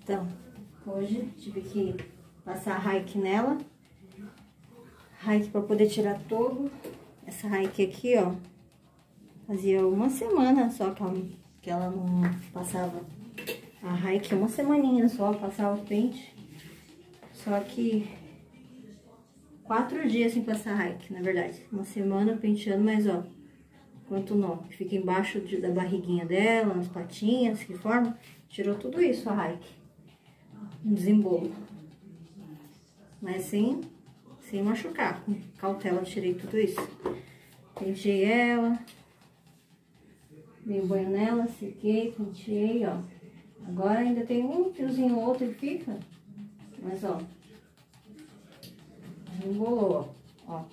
Então, hoje tive que passar a Raik nela. Raik pra poder tirar todo. Essa Raik aqui, ó. Fazia uma semana só que ela não passava a Raik. Uma semaninha só, passava o pente. Só que 4 dias sem passar a Raik, na verdade. Uma semana penteando, mas ó, quanto nó. Fica embaixo da barriguinha dela, nas patinhas que forma. Tirou tudo isso a Raik. Um desembolo. Mas sem machucar. Com cautela tirei tudo isso. Penteei ela. Dei banho nela, sequei, penteei, ó. Agora ainda tem um fiozinho ou outro que fica. Mas ó. Embolou, ó.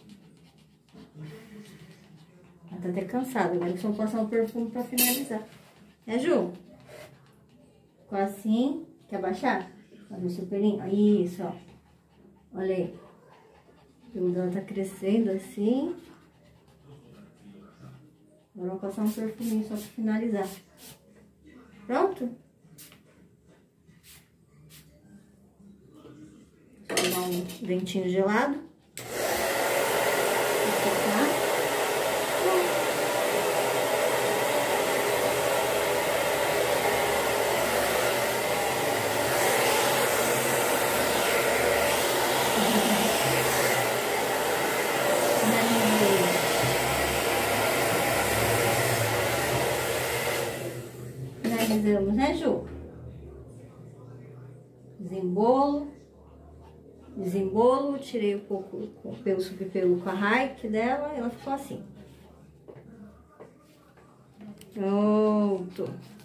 Ela tá até cansada. Agora só vou passar um perfume pra finalizar. É, Ju? Ficou assim. Quer baixar? Olha o seu pelinho. Isso, ó. Olha aí. O pelo dela tá crescendo assim. Agora eu vou passar um perfuminho só pra finalizar. Pronto? Vou tomar um ventinho gelado. Vou tocar. Finalizamos, né, Ju? Desembolo, tirei um pouco o pelo subpelo com a Raik dela, ela ficou assim. Pronto.